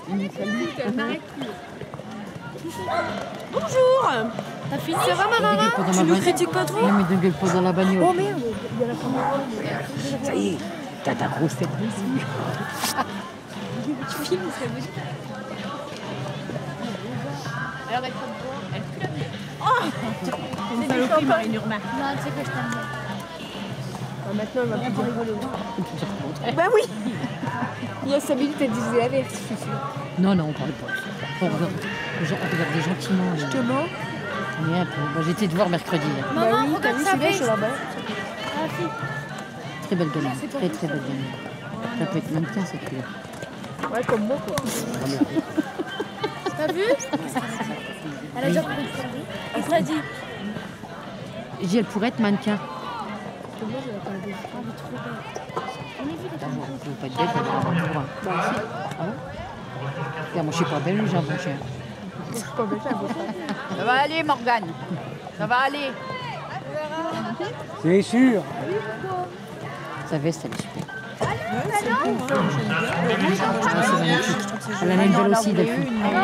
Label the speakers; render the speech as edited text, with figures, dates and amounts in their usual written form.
Speaker 1: Bonjour.
Speaker 2: T'as fini?
Speaker 1: Ça va, Marara? Tu nous critiques pas trop?
Speaker 3: Non, mais ne gueule pas dans la bagnole.
Speaker 1: Oh merde, il y a la caméra.
Speaker 3: Ça y est, t'as ta grosse tête dessus.
Speaker 1: Tu filmes, ça veut dire.
Speaker 2: Alors elle peut boire, elle pue la mienne.
Speaker 1: Oh, c'est des saloperies, Marine Urma.
Speaker 2: Non, tu sais que je t'aime bien.
Speaker 1: Maintenant, elle va plus rigoler. Bah oui. Il y a 5 minutes, elle disait la vérité, je suis sûre.
Speaker 3: Non, on parle pas. On regardait gentiment.
Speaker 1: Justement.
Speaker 3: Mais un peu. Bah, j'étais te voir mercredi. Là.
Speaker 1: Bah
Speaker 2: Maman,
Speaker 1: oui, t'as
Speaker 2: regarde
Speaker 1: vu,
Speaker 2: sa
Speaker 1: c'est bien, je
Speaker 2: veste.
Speaker 1: suis là-bas.
Speaker 2: Ah, fille.
Speaker 3: Très belle gamine. Très belle gamine. Ça peut être mannequin cette couleur.
Speaker 1: Ouais, comme moi, quoi.
Speaker 2: T'as vu? Elle a déjà compris. Elle t'a dit.
Speaker 3: J'ai dit, elle pourrait être mannequin.
Speaker 1: Moi, je vais pas la voir.
Speaker 2: Ah, mais trop belle. On est vu les
Speaker 3: Ah bon, je veux pas être belle, elle va avoir un.
Speaker 1: Bah si.
Speaker 3: Ah bon? Regarde, moi je suis pas belle, j'ai un bon chien.
Speaker 1: Je suis pas belle, j'ai un beau frère.
Speaker 2: Ça va aller, Morgane. Ça va aller.
Speaker 4: C'est sûr.
Speaker 3: Sa veste, elle est super.
Speaker 1: Ouais, c'est bon, hein, j'aime bien.
Speaker 3: Ah, c'est magnifique. Elle en a une belle aussi, Delphine.